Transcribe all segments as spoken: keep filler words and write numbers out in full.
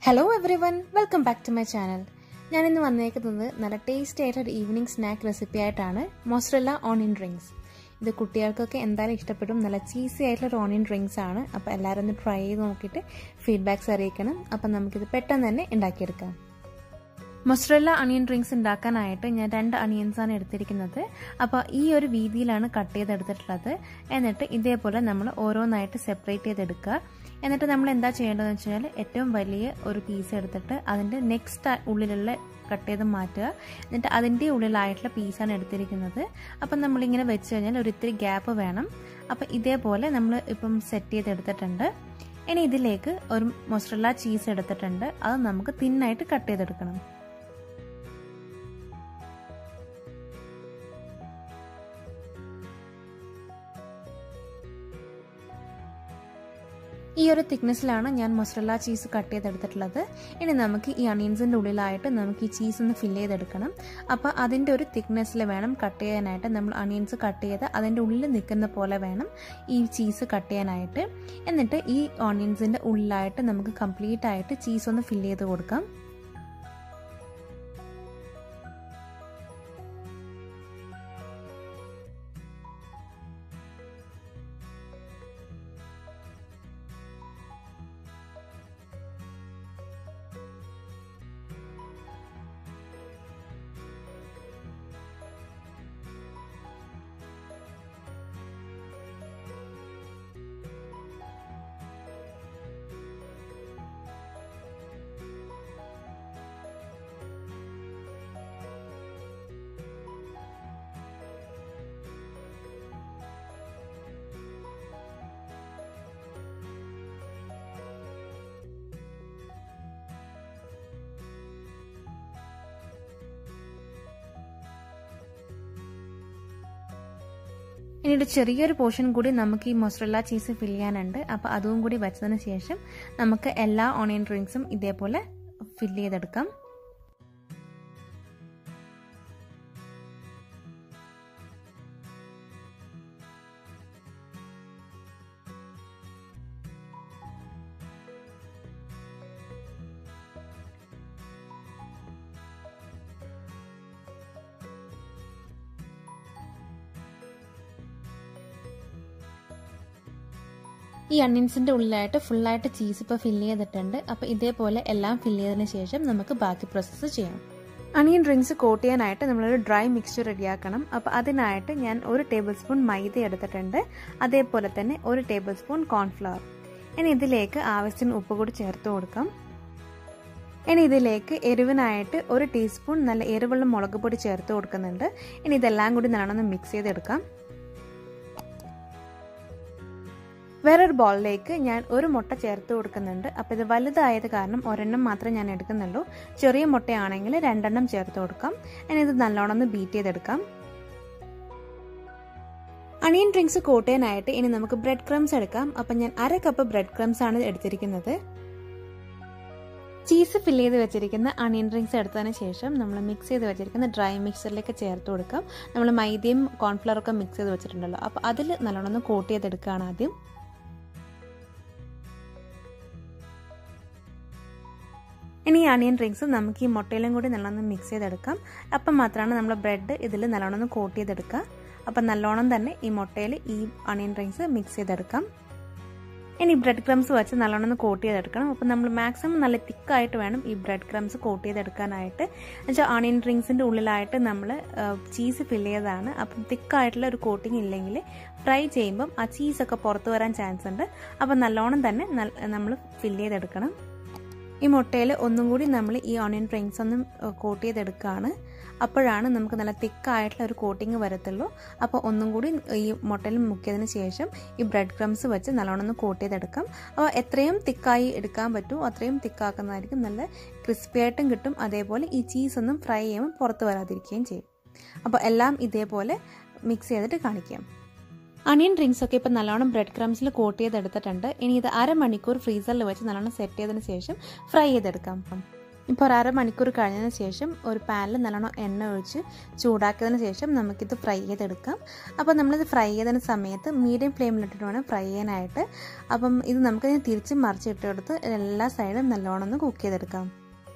Hello everyone, welcome back to my channel. ഞാൻ ഇന്ന് വന്നേക്കുന്നത് നല്ല ടേസ്റ്റി ആയിട്ടുള്ള ഈവനിങ് സ്നാക്ക് റെസിപ്പി ആയിട്ടാണ് മോസറല്ല ഓണിയൻ റിങ്സ്. ഇത് കുട്ടികൾക്കൊക്കെ എന്തായാലും ഇഷ്ടപ്പെടും. നല്ല ചീസി ആയിട്ടുള്ള ഓണിയൻ റിങ്സ് ആണ്. അപ്പോൾ എല്ലാവരും ഒന്ന് ട്രൈ ചെയ്ത് നോക്കിയിട്ട് ഫീഡ്ബാക്ക്സ് അറിയിക്കണം. അപ്പം നമുക്കിത് പെട്ടെന്ന് തന്നെ ഉണ്ടാക്കിയെടുക്കാം. മൊസറല്ല അണിയൻ റിങ്സ് ഉണ്ടാക്കാനായിട്ട് ഞാൻ രണ്ട് അണിയൻസ് ആണ് എടുത്തിരിക്കുന്നത്. അപ്പോൾ ഈ ഒരു രീതിയിലാണ് കട്ട് ചെയ്തെടുത്തിട്ടുള്ളത്. എന്നിട്ട് ഇതേപോലെ നമ്മൾ ഓരോന്നായിട്ട് സെപ്പറേറ്റ് ചെയ്തെടുക്കുക. എന്നിട്ട് നമ്മൾ എന്താ ചെയ്യേണ്ടതെന്ന് വെച്ച് കഴിഞ്ഞാൽ ഏറ്റവും വലിയ ഒരു പീസ് എടുത്തിട്ട് അതിൻ്റെ നെക്സ്റ്റ് ഉള്ളിലുള്ള കട്ട് ചെയ്ത് മാറ്റുക. എന്നിട്ട് അതിൻ്റെ ഉള്ളിലായിട്ടുള്ള പീസാണ് എടുത്തിരിക്കുന്നത്. അപ്പം നമ്മളിങ്ങനെ വെച്ച് കഴിഞ്ഞാൽ ഒരു ഇത്തിരി ഗ്യാപ്പ് വേണം. അപ്പം ഇതേപോലെ നമ്മൾ ഇപ്പം സെറ്റ് ചെയ്തെടുത്തിട്ടുണ്ട്. ഇനി ഇതിലേക്ക് ഒരു മൊസറല്ല ചീസ് എടുത്തിട്ടുണ്ട്. അത് നമുക്ക് തിന്നായിട്ട് കട്ട് ചെയ്തെടുക്കണം. ഈ ഒരു തിക്നെസ്സിലാണ് ഞാൻ മൊസറല്ല ചീസ് കട്ട് ചെയ്തെടുത്തിട്ടുള്ളത്. ഇനി നമുക്ക് ഈ അണിയൻസിൻ്റെ ഉള്ളിലായിട്ട് നമുക്ക് ഈ ചീസ് ഒന്ന് ഫില്ല് ചെയ്തെടുക്കണം. അപ്പോൾ അതിൻ്റെ ഒരു തിക്നെസ്സിൽ വേണം കട്ട് ചെയ്യാനായിട്ട്. നമ്മൾ അണിയൻസ് കട്ട് ചെയ്ത് അതിൻ്റെ ഉള്ളിൽ നിൽക്കുന്ന പോലെ വേണം ഈ ചീസ് കട്ട് ചെയ്യാനായിട്ട്. എന്നിട്ട് ഈ ഓണിയൻസിൻ്റെ ഉള്ളിലായിട്ട് നമുക്ക് കംപ്ലീറ്റ് ആയിട്ട് ചീസ് ഒന്ന് ഫില്ല് ചെയ്ത് കൊടുക്കാം. ഇനി ഒരു ചെറിയൊരു പോർഷൻ കൂടി നമുക്ക് ഈ മൊസറല്ല ചീസ് ഫിൽ ചെയ്യാനുണ്ട്. അപ്പോൾ അതും കൂടി വെച്ചതിന് ശേഷം നമുക്ക് എല്ലാ ഓണിയൻ റിങ്സും ഇതേപോലെ ഫില്ല് ചെയ്തെടുക്കാം. ഈ അണിയൻസിൻ്റെ ഉള്ളിലായിട്ട് ഫുള്ളായിട്ട് ചീസ് ഇപ്പോൾ ഫില്ല് ചെയ്തിട്ടുണ്ട്. അപ്പോൾ ഇതേപോലെ എല്ലാം ഫില്ല് ചെയ്തതിന് ശേഷം നമുക്ക് ബാക്കി പ്രോസസ്സ് ചെയ്യാം. അണിയൻ റിങ്സ് കോട്ട് ചെയ്യാനായിട്ട് നമ്മളൊരു ഡ്രൈ മിക്സ്ചർ റെഡിയാക്കണം. അപ്പോൾ അതിനായിട്ട് ഞാൻ ഒരു ടേബിൾ സ്പൂൺ മൈദ എടുത്തിട്ടുണ്ട്. അതേപോലെ തന്നെ ഒരു ടേബിൾ സ്പൂൺ കോൺഫ്ലവർ. ഇനി ഇതിലേക്ക് ആവശ്യത്തിന് ഉപ്പ് കൂടി ചേർത്ത് കൊടുക്കാം. ഇനി ഇതിലേക്ക് എരിവിനായിട്ട് ഒരു ടീസ്പൂൺ നല്ല എരിവുള്ള മുളക് പൊടി ചേർത്ത് കൊടുക്കുന്നുണ്ട്. ഇനി ഇതെല്ലാം കൂടി നല്ലോണം മിക്സ് ചെയ്തെടുക്കാം. വേറൊരു ബൗളിലേക്ക് ഞാൻ ഒരു മുട്ട ചേർത്ത് കൊടുക്കുന്നുണ്ട്. അപ്പോൾ ഇത് വലുതായത് കാരണം ഒരെണ്ണം മാത്രമേ ഞാൻ എടുക്കുന്നുള്ളൂ. ചെറിയ മുട്ടയാണെങ്കിൽ രണ്ടെണ്ണം ചേർത്ത് കൊടുക്കാം. ഇനി ഇത് നല്ലോണം ഒന്ന് ബീറ്റ് ചെയ്തെടുക്കാം. അണിയൻ റിങ്സ് കോട്ട് ചെയ്യാനായിട്ട് ഇനി നമുക്ക് ബ്രെഡ് ക്രംസ് എടുക്കാം. അപ്പം ഞാൻ അര കപ്പ് ബ്രെഡ് ക്രംസ് ആണ് എടുത്തിരിക്കുന്നത്. ചീസ് ഫില്ല് ചെയ്ത് വെച്ചിരിക്കുന്ന അണിയൻ റിങ്സ് എടുത്തതിന് ശേഷം നമ്മൾ മിക്സ് ചെയ്ത് വെച്ചിരിക്കുന്ന ഡ്രൈ മിക്സറിലേക്ക് ചേർത്ത് കൊടുക്കാം. നമ്മൾ മൈദയും കോൺഫ്ലവറൊക്കെ മിക്സ് ചെയ്ത് വെച്ചിട്ടുണ്ടല്ലോ. അപ്പോൾ അതിൽ നല്ലോണം ഒന്ന് കോട്ട് ചെയ്തെടുക്കുകയാണ് ആദ്യം. ഇനി ഈ അണിയൻ റിങ്സ് നമുക്ക് ഈ മുട്ടയിലും കൂടി നല്ലോണം മിക്സ് ചെയ്തെടുക്കാം. അപ്പം മാത്രമാണ് നമ്മൾ ബ്രെഡ് ഇതിൽ നല്ലോണം കോട്ട് ചെയ്തെടുക്കുക. അപ്പം നല്ലോണം തന്നെ ഈ മുട്ടയിൽ ഈ അണിയൻ റിങ്സ് മിക്സ് ചെയ്തെടുക്കാം. ഇനി ബ്രെഡ് ക്രംസ് വെച്ച് നല്ലോണം കോട്ട് ചെയ്തെടുക്കണം. അപ്പം നമ്മൾ മാക്സിമം നല്ല തിക്കായിട്ട് വേണം ഈ ബ്രെഡ് ക്രംസ് കോട്ട് ചെയ്തെടുക്കാനായിട്ട്. എന്നുവെച്ചാൽ അണിയൻ റിങ്സിൻ്റെ ഉള്ളിലായിട്ട് നമ്മൾ ചീസ് ഫില്ല് ചെയ്തതാണ്. അപ്പം തിക്കായിട്ടുള്ള ഒരു കോട്ടിങ് ഇല്ലെങ്കിൽ ഫ്രൈ ചെയ്യുമ്പം ആ ചീസൊക്കെ പുറത്ത് വരാൻ ചാൻസ് ഉണ്ട്. അപ്പം നല്ലോണം തന്നെ നമ്മൾ ഫില്ല് ചെയ്തെടുക്കണം. ഈ മുട്ടയിൽ ഒന്നും കൂടി നമ്മൾ ഈ ഓണിയൻ റിങ്സ് ഒന്ന് കോട്ട് ചെയ്തെടുക്കുകയാണ്. അപ്പോഴാണ് നമുക്ക് നല്ല തിക്കായിട്ടുള്ള ഒരു കോട്ടിങ് വരത്തുള്ളൂ. അപ്പോൾ ഒന്നും കൂടി ഈ മുട്ടയിൽ മുക്കിയതിന് ശേഷം ഈ ബ്രെഡ് ക്രംസ് വെച്ച് നല്ലോണം ഒന്ന് കോട്ട് ചെയ്തെടുക്കാം. അപ്പോൾ എത്രയും തിക്കായി എടുക്കാൻ പറ്റുമോ അത്രയും തിക്കാക്കുന്നതായിരിക്കും. നല്ല ക്രിസ്പി ആയിട്ടും കിട്ടും. അതേപോലെ ഈ ചീസൊന്നും ഫ്രൈ ചെയ്യുമ്പോൾ പുറത്ത് വരാതിരിക്കുകയും ചെയ്യും. അപ്പോൾ എല്ലാം ഇതേപോലെ മിക്സ് ചെയ്തിട്ട് കാണിക്കാം. അണിയൻ റിങ്സ് ഒക്കെ ഇപ്പോൾ നല്ലോണം ബ്രെഡ് ക്രംസിൽ കോട്ട് ചെയ്തെടുത്തിട്ടുണ്ട്. ഇനി ഇത് അരമണിക്കൂർ ഫ്രീസറിൽ വെച്ച് നല്ലോണം സെറ്റ് ചെയ്തതിന് ശേഷം ഫ്രൈ ചെയ്തെടുക്കാം. ഇപ്പോൾ ഒരു അരമണിക്കൂർ കഴിഞ്ഞതിന് ശേഷം ഒരു പാനിൽ നല്ലോണം എണ്ണ ഒഴിച്ച് ചൂടാക്കിയതിന് ശേഷം നമുക്കിത് ഫ്രൈ ചെയ്തെടുക്കാം. അപ്പോൾ നമ്മളിത് ഫ്രൈ ചെയ്തതിന് സമയത്ത് മീഡിയം ഫ്ലെയിമിലിട്ടിട്ട് വേണം ഫ്രൈ ചെയ്യാനായിട്ട്. അപ്പം ഇത് നമുക്കിതിന് തിരിച്ച് മറിച്ചിട്ടെടുത്ത് എല്ലാ സൈഡും നല്ലോണം ഒന്ന് കുക്ക് ചെയ്തെടുക്കാം.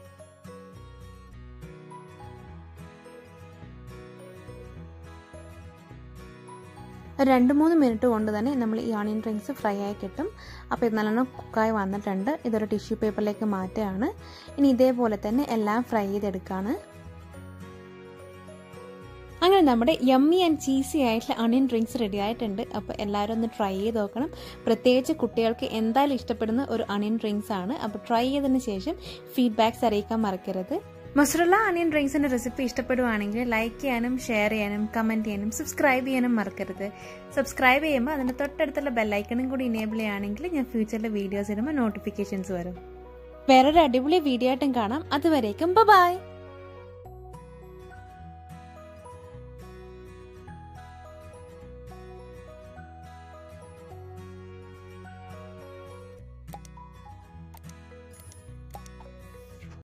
രണ്ട് മൂന്ന് മിനിറ്റ് കൊണ്ട് തന്നെ നമ്മൾ ഈ ഓണിയൻ റിങ്സ് ഫ്രൈ ആയി കിട്ടും. അപ്പോൾ ഇത് നല്ലോണം കുക്കായി വന്നിട്ടുണ്ട്. ഇതൊരു ടിഷ്യൂ പേപ്പറിലേക്ക് മാറ്റുകയാണ്. ഇനി ഇതേപോലെ തന്നെ എല്ലാം ഫ്രൈ ചെയ്തെടുക്കുകയാണ്. അങ്ങനെ നമ്മുടെ യമ്മി ആൻഡ് ചീസി ആയിട്ടുള്ള ഓണിയൻ റിങ്സ് റെഡി ആയിട്ടുണ്ട്. അപ്പോൾ എല്ലാവരും ഒന്ന് ട്രൈ ചെയ്ത് നോക്കണം. പ്രത്യേകിച്ച് കുട്ടികൾക്ക് എന്തായാലും ഇഷ്ടപ്പെടുന്ന ഒരു ഓണിയൻ റിങ്സ് ആണ്. അപ്പോൾ ട്രൈ ചെയ്തതിന് ശേഷം ഫീഡ്ബാക്ക്സ് അറിയിക്കാൻ മറക്കരുത്. മൊസറല്ല ഓണിയൻ റിങ്സിന്റെ റെസിപ്പി ഇഷ്ടപ്പെടുവാണെങ്കിൽ ലൈക്ക് ചെയ്യാനും ഷെയർ ചെയ്യാനും കമന്റ് ചെയ്യാനും സബ്സ്ക്രൈബ് ചെയ്യാനും മറക്കരുത്. സബ്സ്ക്രൈബ് ചെയ്യുമ്പോൾ അതിന്റെ തൊട്ടടുത്തുള്ള ബെല്ലൈക്കണും കൂടി ഇനേബിൾ ചെയ്യുകയാണെങ്കിൽ ഞാൻ ഫ്യൂച്ചറിലെ വീഡിയോസ് ഇടുമ്പോൾ നോട്ടിഫിക്കേഷൻസ് വരും. വേറൊരു അടിപൊളി വീഡിയോ ആയിട്ടും കാണാം. അതുവരേക്കും ബൈ.